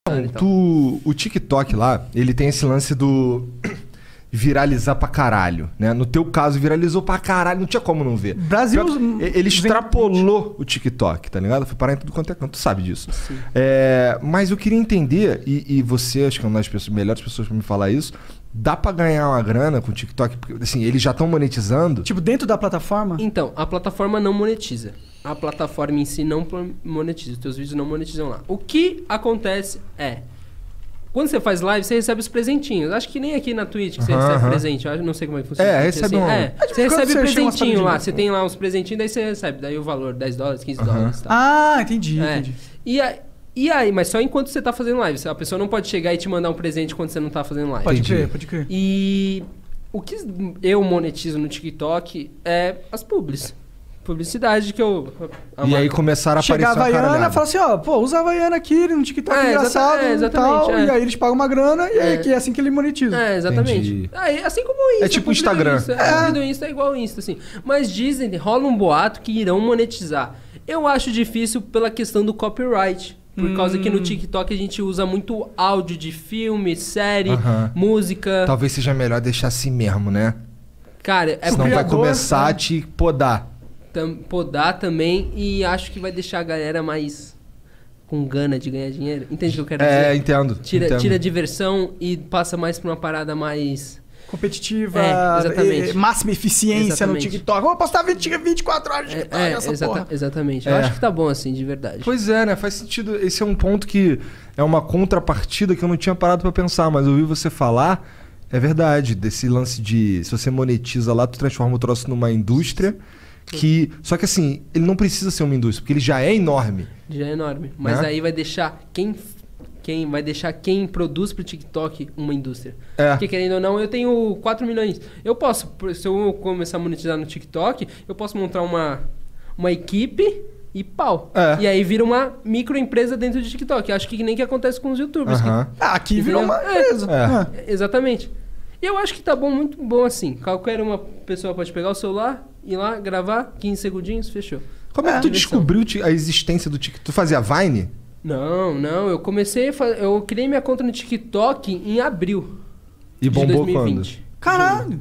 O TikTok lá, ele tem esse lance do viralizar pra caralho, né? No teu caso, viralizou pra caralho, não tinha como não ver. Brasil... Ele extrapolou o TikTok, tá ligado? Foi parar em tudo quanto é canto, tu sabe disso. Mas eu queria entender, e você, acho que é uma das melhores pessoas pra me falar isso, dá pra ganhar uma grana com o TikTok? Porque, assim, eles já estão monetizando? Tipo, dentro da plataforma? Então, a plataforma não monetiza. A plataforma em si não monetiza. Os teus vídeos não monetizam lá. O que acontece é... Quando você faz live, você recebe os presentinhos. Acho que nem aqui na Twitch que você recebe presente. Eu não sei como é que funciona. Recebe você recebe presentinho lá. Você tem lá uns presentinhos, daí você recebe. Daí o valor, $10, $15 e tal. Ah, entendi. E aí, mas só enquanto você tá fazendo live. A pessoa não pode chegar e te mandar um presente quando você não tá fazendo live. Pode crer. E o que eu monetizo no TikTok é as publicidade que eu... E aí começaram a aparecer a Havaiana e fala assim, usa a Havaiana aqui no TikTok engraçado e tal. E aí eles pagam uma grana e aí que é assim que ele monetiza. Exatamente. Assim como o Insta. É tipo o Instagram. O do Insta é igual o Insta, assim. Mas dizem, rola um boato que irão monetizar. Eu acho difícil pela questão do copyright. Por causa que no TikTok a gente usa muito áudio de filme, série, música. Talvez seja melhor deixar assim mesmo, né? Cara, senão vai começar a te podar. Podar também, e acho que vai deixar a galera mais com gana de ganhar dinheiro. Entende o que eu quero dizer? Entendo. Tira a diversão e passa mais pra uma parada mais... competitiva, máxima eficiência no TikTok. Vou postar 24 horas de TikTok, exatamente. Eu acho que tá bom assim, de verdade. Pois é, né? Faz sentido. Esse é um ponto que é uma contrapartida que eu não tinha parado pra pensar, mas eu ouvi você falar, é verdade, desse lance de... Se você monetiza lá, tu transforma o troço numa indústria... Só que assim, ele não precisa ser uma indústria, porque ele já é enorme. Já é enorme. Mas aí vai deixar quem produz pro TikTok uma indústria. Porque querendo ou não, eu tenho 4 milhões. Eu posso, se eu começar a monetizar no TikTok, eu posso montar uma equipe e pau. E aí vira uma microempresa dentro do TikTok. Acho que nem que acontece com os YouTubers. Aqui virou uma empresa. Exatamente. E eu acho que tá bom, muito bom assim. Qualquer uma pessoa pode pegar o celular, ir lá, gravar, 15 segundinhos, fechou. Como é que tu descobriu a existência do TikTok? Tu fazia Vine? Não. Eu comecei eu criei minha conta no TikTok em abril de bombou 2020. Quando? Caralho!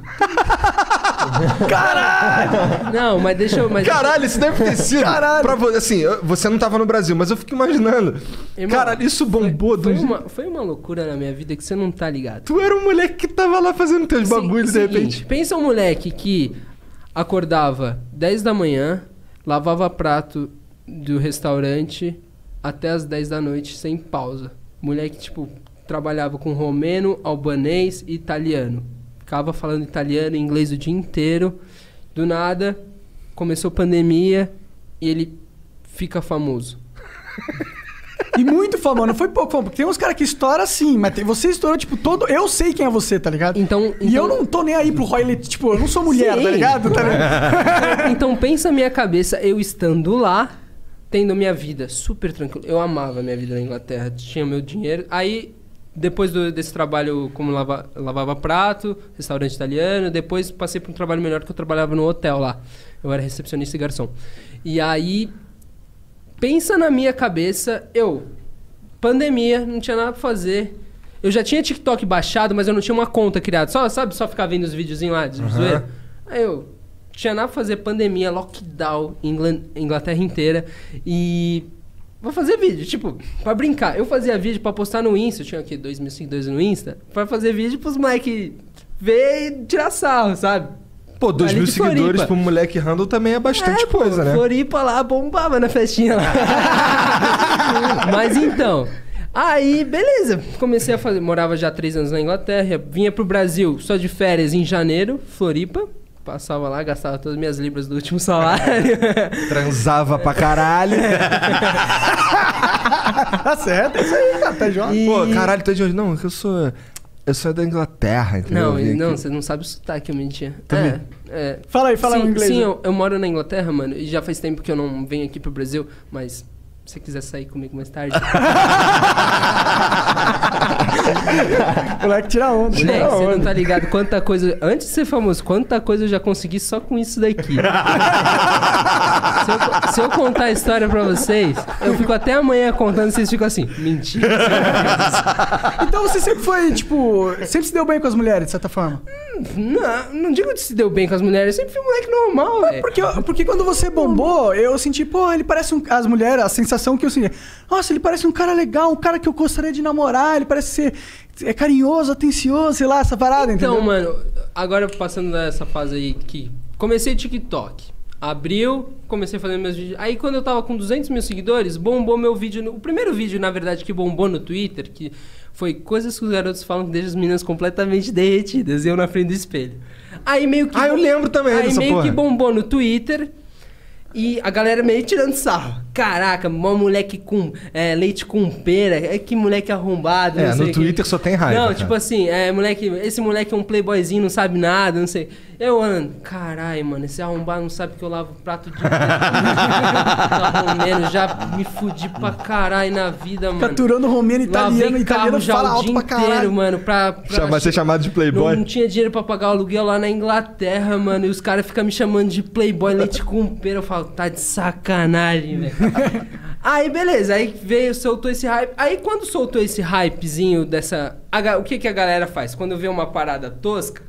Não, mas deixa eu... Caralho, isso deve ter sido... Caralho! Assim, você não tava no Brasil, mas eu fico imaginando. Irmão, caralho, isso bombou... Foi uma loucura na minha vida que você não tá ligado. Tu era um moleque que tava lá fazendo teus bagulhos de repente. Pensa um moleque que acordava 10 da manhã, lavava prato do restaurante até as 10 da noite sem pausa. Moleque, tipo, trabalhava com romeno, albanês e italiano. Ficava falando italiano e inglês o dia inteiro. Do nada, começou a pandemia e ele fica famoso. E muito famoso, não foi pouco famoso. Porque tem uns caras que estouram assim, mas você estourou, tipo, todo... Eu sei quem é você, tá ligado? E eu não tô nem aí pro Roy, tipo, eu não sou mulher, tá ligado? Então pensa a minha cabeça, eu estando lá, tendo minha vida super tranquila. Eu amava a minha vida na Inglaterra, tinha meu dinheiro. Aí... Depois desse trabalho como lavava prato, restaurante italiano, depois passei para um trabalho melhor que eu trabalhava no hotel lá. Eu era recepcionista e garçom. E aí, pensa na minha cabeça, pandemia, não tinha nada pra fazer. Eu já tinha TikTok baixado, mas eu não tinha uma conta criada. Só ficar vendo os videozinhos lá de zoeira. Aí tinha nada pra fazer, pandemia, lockdown, Inglaterra inteira. E... vou fazer vídeo, tipo, pra brincar. Eu fazia vídeo pra postar no Insta. Eu tinha aqui 2 mil seguidores no Insta. Pra fazer vídeo pros moleque ver e tirar sarro, sabe? Pô, 2 mil seguidores pro moleque handle também é bastante coisa, né? Floripa lá bombava na festinha lá. Mas então... Aí, beleza. Comecei a fazer... Morava já 3 anos na Inglaterra. Vinha pro Brasil só de férias em janeiro. Floripa. Passava lá, gastava todas as minhas libras do último salário. Transava pra caralho. Tá certo, é isso aí, cara. Tá jovem. Pô, caralho, tu é de onde? Não, eu sou da Inglaterra, entendeu? Não, você não sabe o sotaque, eu mentia. Fala aí, fala em inglês. Sim, eu moro na Inglaterra, mano, e já faz tempo que eu não venho aqui pro Brasil, mas... se você quiser sair comigo mais tarde. Moleque tira onda. Moleque, você não tá ligado quanta coisa... Antes de ser famoso, quanta coisa eu já consegui só com isso daqui. se eu contar a história pra vocês, eu fico até amanhã contando e vocês ficam assim, mentira. Então você sempre foi, tipo... Sempre se deu bem com as mulheres, de certa forma? Não digo que se deu bem com as mulheres, eu sempre fui um moleque normal, velho. Porque quando você bombou, eu senti, pô, ele parece as mulheres, a sensação que eu senti, nossa, ele parece um cara legal, um cara que eu gostaria de namorar, ele parece ser carinhoso, atencioso, sei lá, essa parada, entendeu? Então, mano, agora passando dessa fase aí que comecei TikTok, abriu, comecei fazendo meus vídeos, aí quando eu tava com 200 mil seguidores, bombou meu vídeo, o primeiro vídeo, na verdade, que bombou no Twitter, que foi coisas que os garotos falam que deixam as meninas completamente derretidas, e eu na frente do espelho. Aí meio que... eu lembro também aí dessa meio porra. que bombou no Twitter... E a galera meio tirando sarro. Caraca, mó moleque com leite com pera. Que moleque arrombado. Não sei no Twitter só tem raiva. Não, cara. tipo assim, esse moleque é um playboyzinho, não sabe nada, não sei. Eu ando, caralho, mano, esse arrombado não sabe que eu lavo prato de... romeno, já me fudi pra caralho na vida, mano. Capturando romeno, italiano já fala o alto dia pra caralho. inteiro, mano, Vai ser chamado de playboy. Não tinha dinheiro pra pagar o aluguel lá na Inglaterra, mano, e os caras ficam me chamando de playboy, leite com pera. Eu falo, tá de sacanagem, velho. Aí, beleza, aí soltou esse hype. Aí, quando soltou esse hypezinho dessa... O que a galera faz? Quando vê uma parada tosca,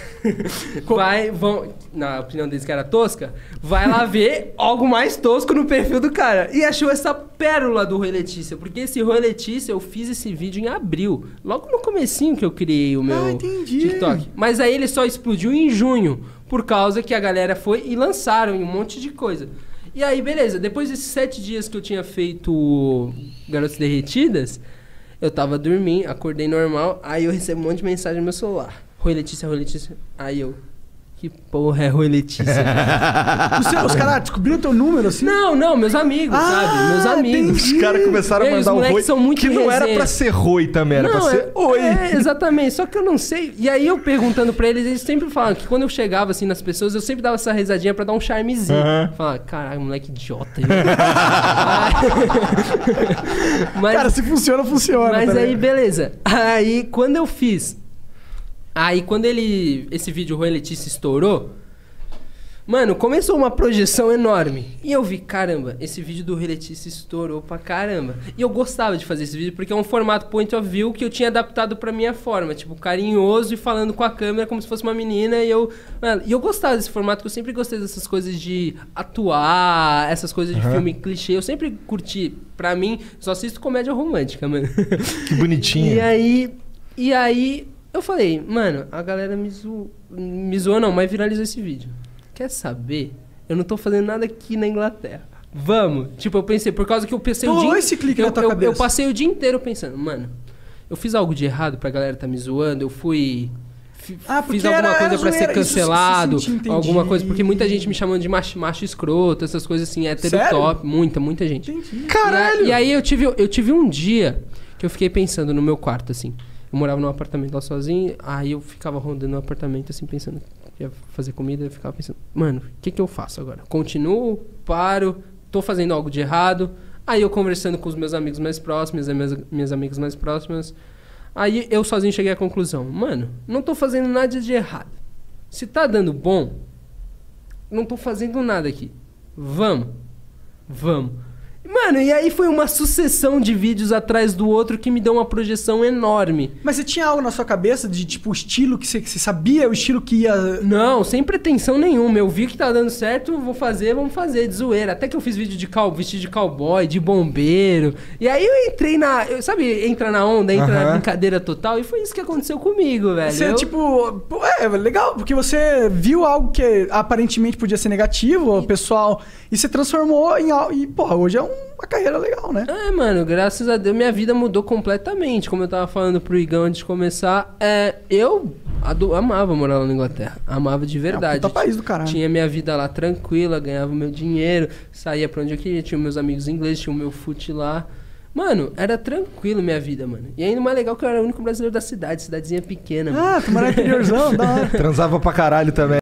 na opinião deles que era tosca, vai lá ver algo mais tosco no perfil do cara. E achou essa pérola do Rui Letícia. Porque esse Rui Letícia, eu fiz esse vídeo em abril. Logo no comecinho que eu criei o meu TikTok. Mas aí ele só explodiu em junho. Por causa que a galera foi e lançaram um monte de coisa. E aí, beleza. Depois desses 7 dias que eu tinha feito Garotas Derretidas, eu tava dormindo, acordei normal. Aí eu recebo um monte de mensagem no meu celular. Rui Letícia, Rui Letícia. Aí eu... Que porra é Rui Letícia? Os caras descobriram teu número assim? Não, meus amigos, sabe? Meus amigos. Os caras começaram a mandar um Rui são muito que não era pra ser Rui também, era pra ser Oi. Exatamente, só que eu não sei. E aí eu perguntando pra eles sempre falavam que quando eu chegava assim nas pessoas, eu sempre dava essa risadinha pra dar um charmezinho. Falava, caralho, moleque idiota. Cara, se funciona, funciona. Mas aí, beleza. Aí, quando eu fiz... Aí, quando esse vídeo Rui Letícia estourou, mano, começou uma projeção enorme. E eu vi, caramba, esse vídeo do Rui Letícia estourou pra caramba. E eu gostava de fazer esse vídeo porque é um formato point of view que eu tinha adaptado pra minha forma. Tipo, carinhoso e falando com a câmera como se fosse uma menina. E eu gostava desse formato, porque eu sempre gostei dessas coisas de atuar, essas coisas de filme clichê. Eu sempre curti. Pra mim, só assisto comédia romântica, mano. Que bonitinho. E aí... Eu falei, mano, a galera me zoou não, mas viralizou esse vídeo. Quer saber? Eu não tô fazendo nada aqui na Inglaterra. Vamos! Tipo, eu pensei, por causa que eu pensei o dia... esse clique na tua cabeça. Eu passei o dia inteiro pensando, mano, eu fiz algo de errado pra galera tá me zoando, eu fui... fiz alguma coisa pra ser cancelado, alguma coisa, porque muita gente me chamando de macho escroto, essas coisas assim, hétero top, muita gente. Entendi. Caralho! E aí eu tive um dia que eu fiquei pensando no meu quarto, assim. Eu morava num apartamento lá sozinho, aí eu ficava rondando no apartamento, assim, pensando que ia fazer comida, eu ficava pensando, mano, o que eu faço agora? Continuo, paro, tô fazendo algo de errado, aí eu conversando com os meus amigos mais próximos, minhas amigas mais próximas, aí eu sozinho cheguei à conclusão, mano, não tô fazendo nada de errado. Se tá dando bom, não tô fazendo nada aqui. Vamos. Mano, e aí foi uma sucessão de vídeos atrás do outro que me deu uma projeção enorme. Mas você tinha algo na sua cabeça de, tipo, o estilo que você sabia, o estilo que ia... Não, sem pretensão nenhuma. Eu vi que tá dando certo, vamos fazer, de zoeira. Até que eu fiz vídeo de vestido de cowboy, de bombeiro. E aí eu entrei sabe, entra na onda, entra na brincadeira total. E foi isso que aconteceu comigo, velho. Você, tipo... legal, porque você viu algo que aparentemente podia ser negativo, o pessoal... E você transformou em algo... E, porra, hoje é uma carreira legal, né? Mano, graças a Deus minha vida mudou completamente. Como eu tava falando pro Igão antes de começar, eu amava morar lá na Inglaterra. Amava de verdade. É um puta país do caralho. Tinha minha vida lá tranquila, ganhava meu dinheiro, saía pra onde eu queria, tinha meus amigos ingleses, tinha o meu fute lá. Mano, era tranquilo minha vida, mano. E ainda mais legal que eu era o único brasileiro da cidadezinha pequena. Tu morava no interiorzão, da hora. Transava pra caralho também.